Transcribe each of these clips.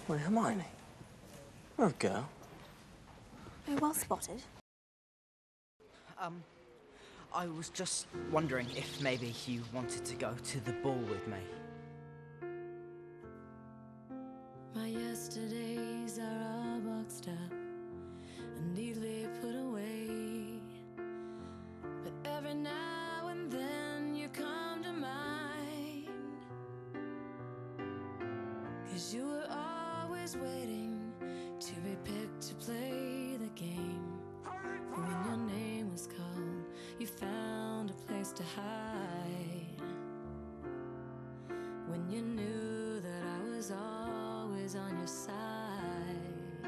Wait, Hermione. You're a girl. Oh, well spotted. I was just wondering if maybe you wanted to go to the ball with me. My yesterdays are all boxed up and neatly put away. But every now and then you come to mind, 'cause you were always waiting to be picked to play the game. And when your name was called, you found a place to hide. When you knew that I was always on your side.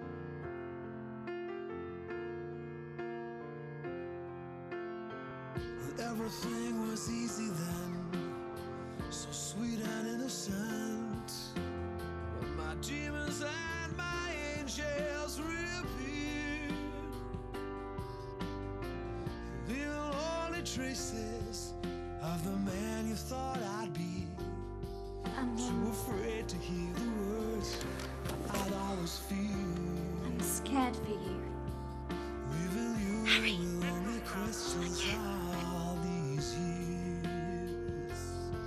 Everything was easy then, so sweet and innocent. But my demons and my angels reappeared, leaving only traces of the man you thought I'd be. Too afraid to hear the words I'd always feel. I'm scared for you. Leaving you with only questions all these years.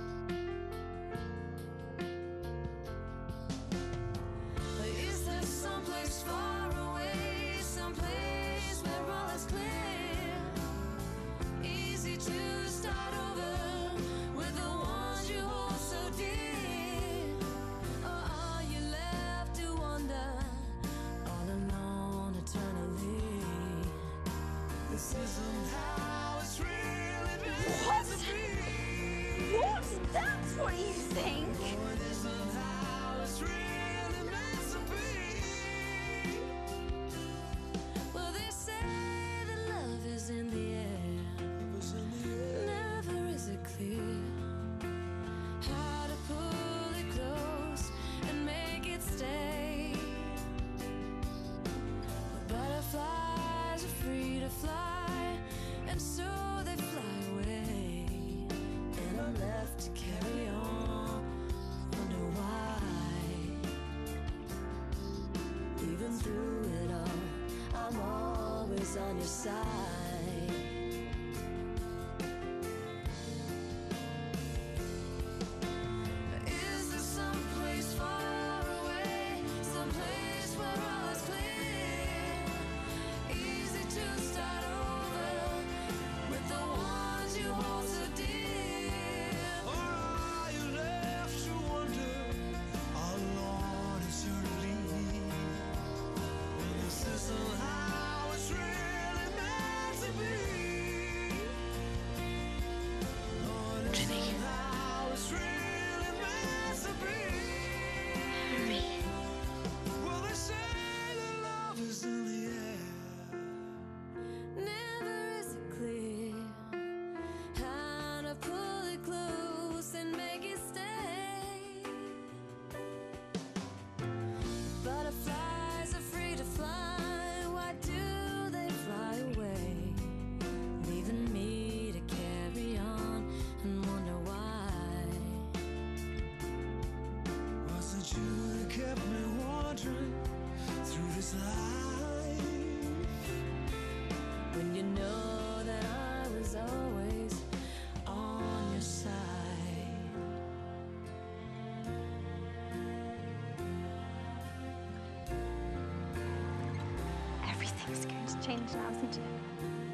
But is there someplace far away, someplace where all is clear, easy to start over with the ones you hold so dear? Or are you left to wander all alone eternally? This isn't how it's really meant What? to be. What? That's what you think? It isn't how it's really meant to be. Well, they say that love is in the air. It was in the air. Never is it clear how to pull it close and make it stay. Butterflies are free to fly, and so they fly away. And I'm left to carry on, wonder why. Even through it all, I'm always on your side. Is there someplace far away, someplace where all is clear, easy to start over with the ones you hold so dear? Or are you left to wonder how long eternally? This isn't how it's really meant to be. No, it isn't how it's really meant to be. Well, they say that love is in the air. Never is it clear how to pull it close and make it stay. Butterflies are free to fly. Why do they fly away, leaving me to carry on and wonder why? Was it you that kept me wandering through this life? When you know that I was always on your side. Everything's going to change now, isn't it?